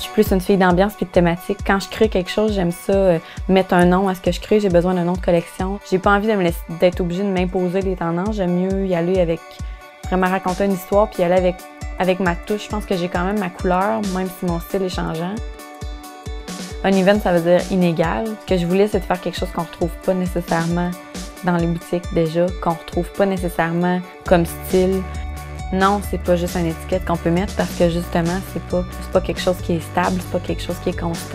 Je suis plus une fille d'ambiance puis de thématique. Quand je crée quelque chose, j'aime ça, mettre un nom à ce que je crée. J'ai besoin d'un nom de collection. J'ai pas envie d'être obligée de m'imposer des tendances. J'aime mieux y aller avec, vraiment raconter une histoire puis y aller avec ma touche. Je pense que j'ai quand même ma couleur, même si mon style est changeant. Uneven, ça veut dire inégal. Ce que je voulais, c'est de faire quelque chose qu'on retrouve pas nécessairement dans les boutiques déjà, qu'on retrouve pas nécessairement comme style. Non, c'est pas juste une étiquette qu'on peut mettre parce que justement, c'est pas quelque chose qui est stable, c'est pas quelque chose qui est constant.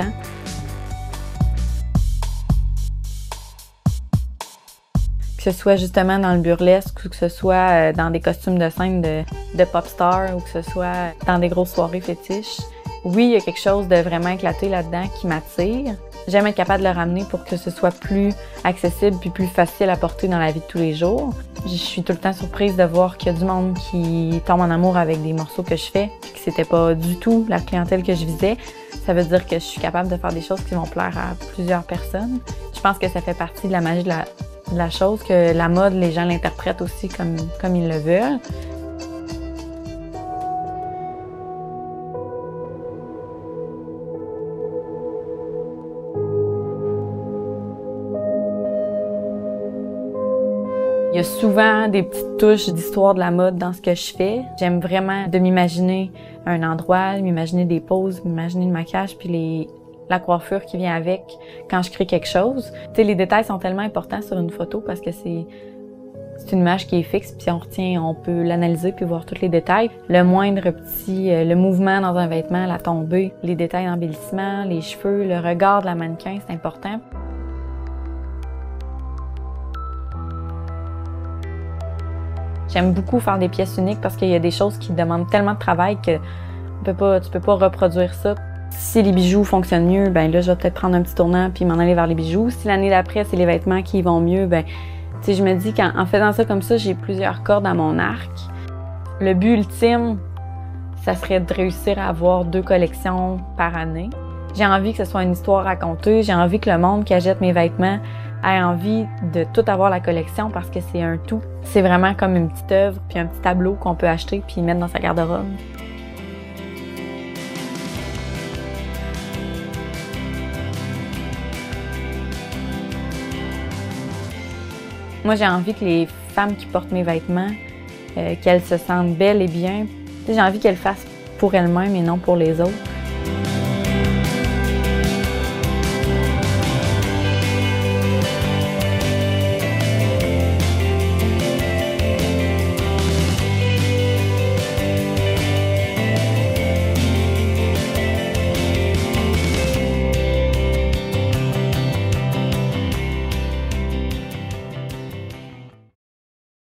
Que ce soit justement dans le burlesque ou que ce soit dans des costumes de scène de pop star ou que ce soit dans des grosses soirées fétiches. Oui, il y a quelque chose de vraiment éclaté là-dedans qui m'attire. J'aime être capable de le ramener pour que ce soit plus accessible puis plus facile à porter dans la vie de tous les jours. Je suis tout le temps surprise de voir qu'il y a du monde qui tombe en amour avec des morceaux que je fais puis que c'était pas du tout la clientèle que je visais. Ça veut dire que je suis capable de faire des choses qui vont plaire à plusieurs personnes. Je pense que ça fait partie de la magie de la chose, que la mode, les gens l'interprètent aussi comme ils le veulent. Il y a souvent des petites touches d'histoire de la mode dans ce que je fais. J'aime vraiment de m'imaginer un endroit, m'imaginer des poses, m'imaginer le maquillage puis la coiffure qui vient avec quand je crée quelque chose. Tu sais, les détails sont tellement importants sur une photo parce que c'est une image qui est fixe puis on peut l'analyser puis voir tous les détails. Le moindre petit, le mouvement dans un vêtement, la tombée, les détails d'embellissement, les cheveux, le regard de la mannequin, c'est important. J'aime beaucoup faire des pièces uniques parce qu'il y a des choses qui demandent tellement de travail que tu peux pas reproduire ça. Si les bijoux fonctionnent mieux, ben là, je vais peut-être prendre un petit tournant puis m'en aller vers les bijoux. Si l'année d'après, c'est les vêtements qui vont mieux, ben, tu sais, je me dis qu'en faisant ça comme ça, j'ai plusieurs cordes à mon arc. Le but ultime, ça serait de réussir à avoir 2 collections par année. J'ai envie que ce soit une histoire racontée. J'ai envie que le monde qui achète mes vêtements ait envie de tout avoir la collection parce que c'est un tout. C'est vraiment comme une petite œuvre puis un petit tableau qu'on peut acheter puis mettre dans sa garde-robe. Moi, j'ai envie que les femmes qui portent mes vêtements, qu'elles se sentent belles et bien. J'ai envie qu'elles fassent pour elles-mêmes et non pour les autres.